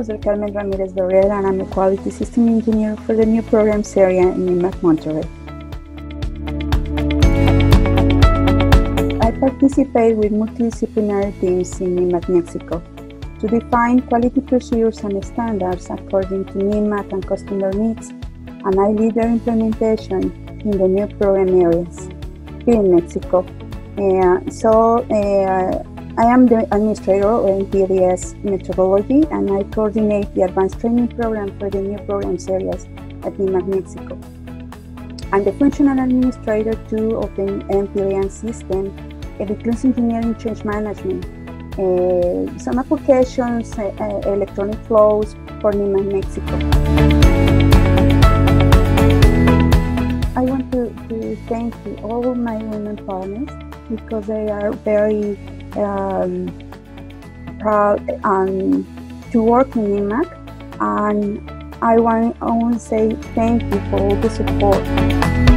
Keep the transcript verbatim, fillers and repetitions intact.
Jose Carmen Ramirez Barrera, and I'm a quality system engineer for the new programs area in Nemak Monterrey. I participate with multidisciplinary teams in Nemak, Mexico, to define quality procedures and standards according to Nemak and customer needs, and I lead their implementation in the new program areas here in Mexico. Uh, so uh, I am the administrator of N P D S methodology, and I coordinate the advanced training program for the new programs areas at Nemak, Mexico. I'm the functional administrator too of the N P D S system, it includes engineering change management, uh, some applications, uh, uh, electronic flows for Nemak, Mexico. I want to, to thank all my women partners because they are very um, proud um, to work in Nemak, and I want, I want to say thank you for all the support.